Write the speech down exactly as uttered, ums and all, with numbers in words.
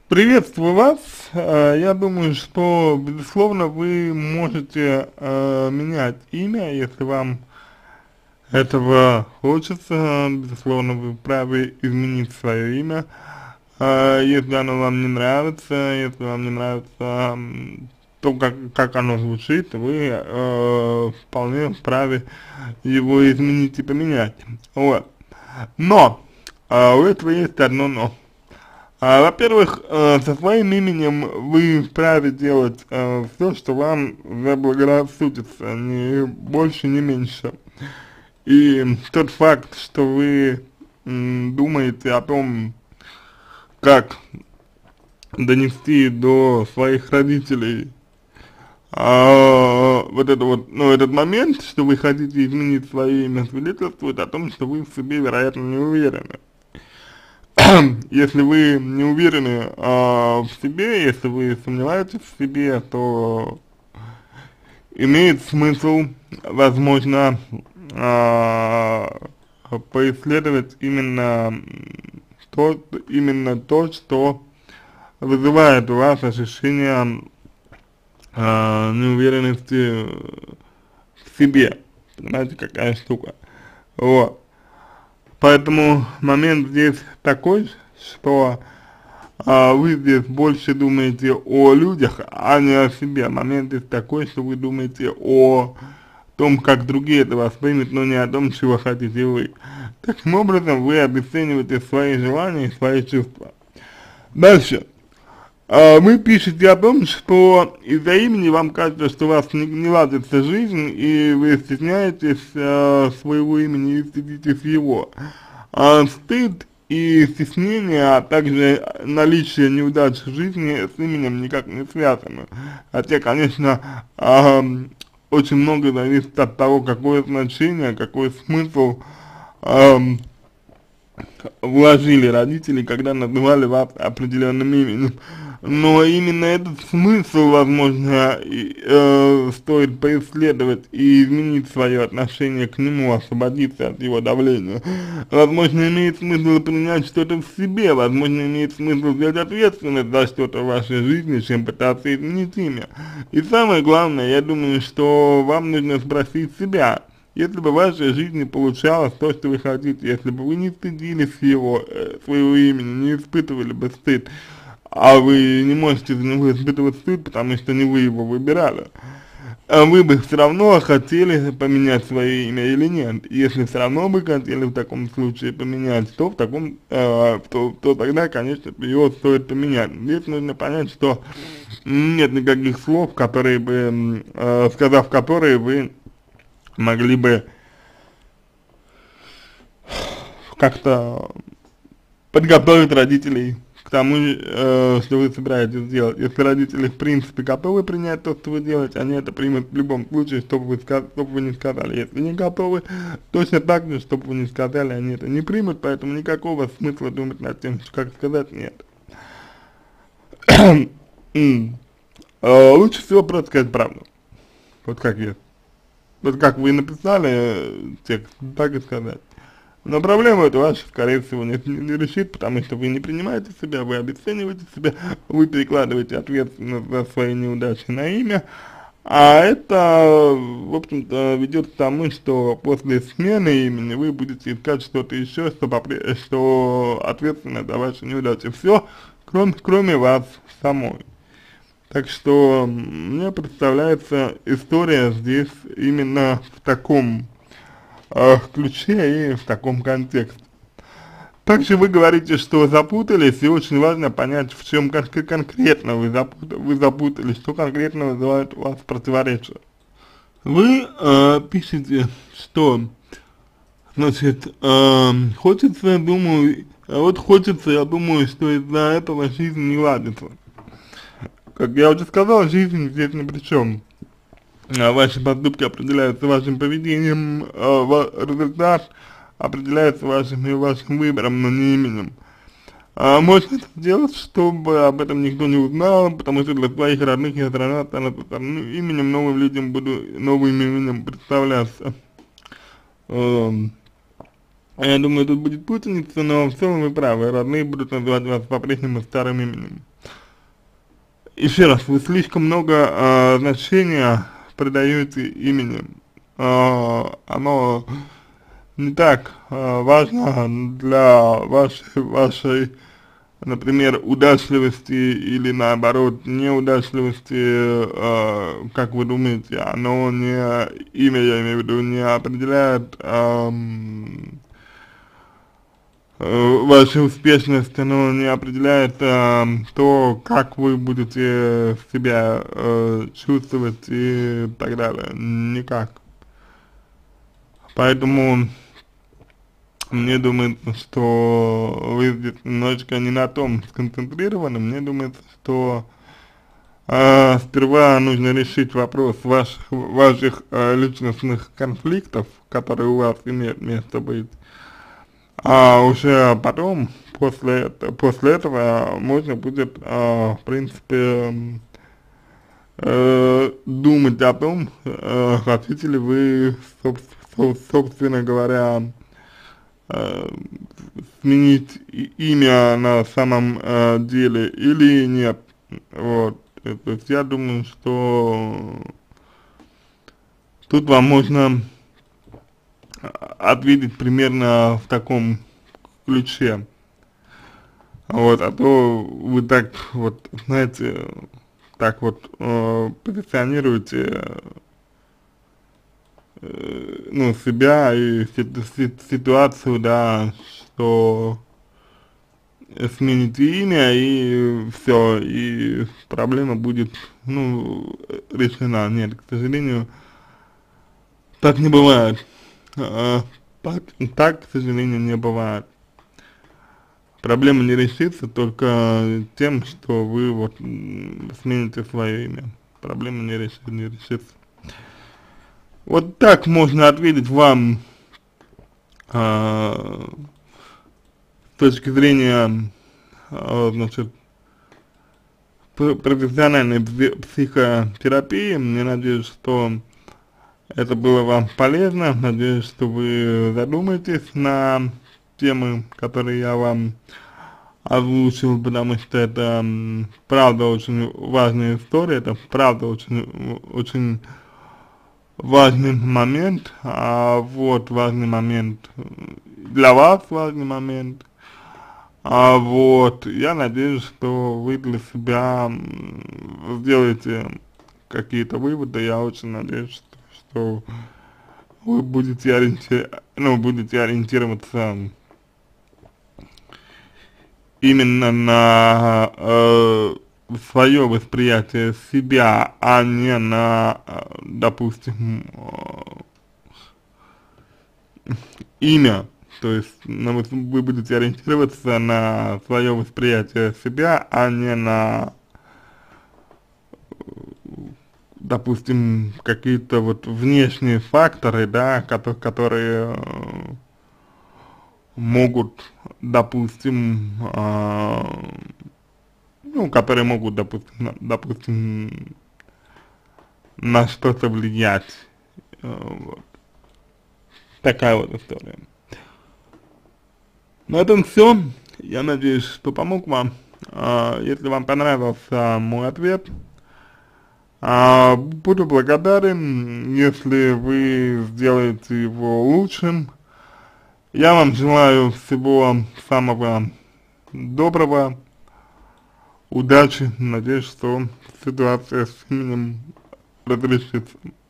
Приветствую вас. Э, Я думаю, что, безусловно, вы можете э, менять имя, если вам этого хочется. Безусловно, вы вправе изменить свое имя. Э, Если оно вам не нравится, если вам не нравится м, то, как, как оно звучит, вы э, вполне вправе его изменить и поменять. Вот. Но э, у этого есть одно но. А, во-первых, э, со своим именем вы вправе делать э, все, что вам заблагорассудится, ни больше, ни меньше. И тот факт, что вы м, думаете о том, как донести до своих родителей а, вот это вот, ну, этот момент, что вы хотите изменить свое имя, свидетельствует о том, что вы в себе, вероятно, не уверены. Если вы не уверены а, в себе, если вы сомневаетесь в себе, то имеет смысл, возможно, а, поисследовать именно то, именно то, что вызывает у вас ощущение а, неуверенности в себе. Понимаете, какая штука. Вот. Поэтому момент здесь такой, что а, вы здесь больше думаете о людях, а не о себе. Момент здесь такой, что вы думаете о том, как другие это воспримут, но не о том, чего хотите вы. Таким образом, вы обесцениваете свои желания и свои чувства. Дальше. А, Вы пишете о том, что из-за имени вам кажется, что у вас не, не ладится жизнь, и вы стесняетесь а, своего имени и стыдитесь его. А, стыд и стеснение, а также наличие неудач в жизни с именем никак не связаны. Хотя, конечно, а, очень много зависит от того, какое значение, какой смысл а, вложили родители, когда называли вас определенным именем. Но именно этот смысл, возможно, и, э, стоит поисследовать и изменить свое отношение к нему, освободиться от его давления. Возможно, имеет смысл принять что-то в себе, возможно, имеет смысл взять ответственность за что-то в вашей жизни, чем пытаться изменить имя. И самое главное, я думаю, что вам нужно спросить себя, если бы в вашей жизни получалось то, что вы хотите, если бы вы не стыдились его, э, своего имени, не испытывали бы стыд, а вы не можете за него испытывать стыд, потому что не вы его выбирали, а вы бы все равно хотели поменять свое имя или нет? Если все равно бы хотели в таком случае поменять, то в таком, э, то, то тогда, конечно, его стоит поменять. Здесь нужно понять, что нет никаких слов, которые бы, э, сказав которые вы могли бы как-то подготовить родителей к тому, э, что вы собираетесь сделать. Если родители, в принципе, готовы принять то, что вы делаете, они это примут в любом случае, что бы вы, что бы вы не сказали. Если не готовы, точно так же, что бы вы не сказали, они это не примут, поэтому никакого смысла думать над тем, что как сказать, нет. М. Э, Лучше всего просто сказать правду. Вот как есть. Вот как вы написали э, текст, так и сказать. Но проблему эту вашу, скорее всего, не, не решит, потому что вы не принимаете себя, вы обесцениваете себя, вы перекладываете ответственность за свои неудачи на имя, а это, в общем-то, ведет к тому, что после смены имени вы будете искать что-то еще, что, попре- что ответственно за ваши неудачи. Все, кроме, кроме вас самой. Так что мне представляется история здесь именно в таком э, ключе и в таком контексте. Также вы говорите, что запутались, и очень важно понять, в чем кон конкретно вы, запут вы запутались, что конкретно вызывает у вас противоречие. Вы э, пишете, что, значит, э, хочется, думаю, вот хочется, я думаю, что из-за этого жизнь не ладится. Как я уже сказал, жизнь здесь ни при чем. А ваши поступки определяются вашим поведением, а ва результат определяется вашим и вашим выбором, но не именем. А можно это сделать, чтобы об этом никто не узнал, потому что для своих родных я страна стану именем, новым людям буду новым именем представляться. Эм, Я думаю, тут будет путаница, но в целом вы правы, родные будут называть вас по-прежнему старым именем. Еще раз, вы слишком много э, значения придаете имени. Э, оно не так э, важно для вашей, вашей, например, удачливости или наоборот неудачливости, э, как вы думаете. Оно не, имя, я имею в виду, не определяет эм, э, ваша успешность, оно не определяет э, то, как вы будете себя э, чувствовать и так далее, никак. Поэтому мне думается, что вы здесь немножечко не на том сконцентрированы. Мне думается, что э, сперва нужно решить вопрос ваших, ваших э, личностных конфликтов, которые у вас имеют место быть. А уже потом, после, это, после этого, можно будет, э, в принципе, э, думать о том, э, хотите ли вы, соб, соб, собственно говоря, э, сменить имя на самом э, деле или нет. Вот. То есть я думаю, что тут вам можно ответить примерно в таком ключе. Вот, а то вы так вот, знаете, так вот э, позиционируете э, ну, себя и ситу ситуацию, да, что смените имя и все, и проблема будет, ну, решена. Нет, к сожалению, так не бывает. А, так, так, к сожалению, не бывает. Проблема не решится только тем, что вы вот смените свое имя. Проблема не, реши, не решится. Вот так можно ответить вам а, с точки зрения, а, значит, профессиональной психотерапии. Мне надеюсь, что это было вам полезно. Надеюсь, что вы задумаетесь на темы, которые я вам озвучил, потому что это правда очень важная история, это правда очень, очень важный момент, а вот важный момент для вас, важный момент. А вот, я надеюсь, что вы для себя сделаете какие-то выводы. Я очень надеюсь, что, что вы будете, ориенти... ну, будете ориентироваться именно на э, свое восприятие себя, а не на, допустим, э, имя. То есть на, вы будете ориентироваться на свое восприятие себя, а не на, допустим, какие-то вот внешние факторы, да, которые, которые могут, допустим, э, ну, которые могут, допустим, на, допустим, на что-то влиять. Э, вот. Такая вот история. На этом все. Я надеюсь, что помог вам. А, если вам понравился мой ответ, а, буду благодарен, если вы сделаете его лучшим. Я вам желаю всего самого доброго, удачи. Надеюсь, что ситуация с именем разрешится.